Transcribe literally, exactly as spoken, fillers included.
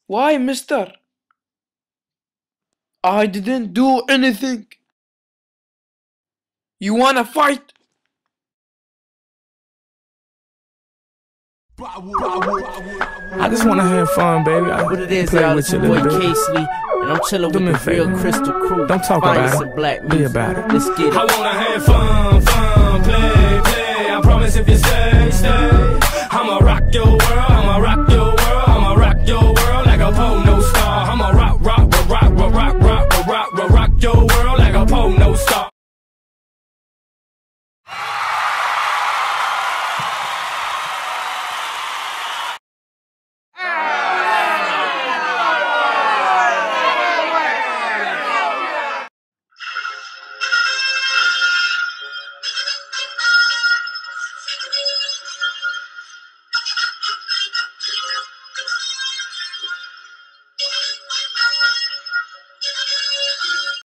Why, mister? I didn't do anything. You wanna fight? I just wanna have fun, baby. I what it is, play y'all, with it's you a your boy little bit. Casely, and I'm chilling Do with me the a favor, real man. Crystal Crew. Don't talk Find about some it. black Be music. about it. Let's get it. I wanna have fun, fun, play, play. I promise if you stay, stay, I'ma rock your world.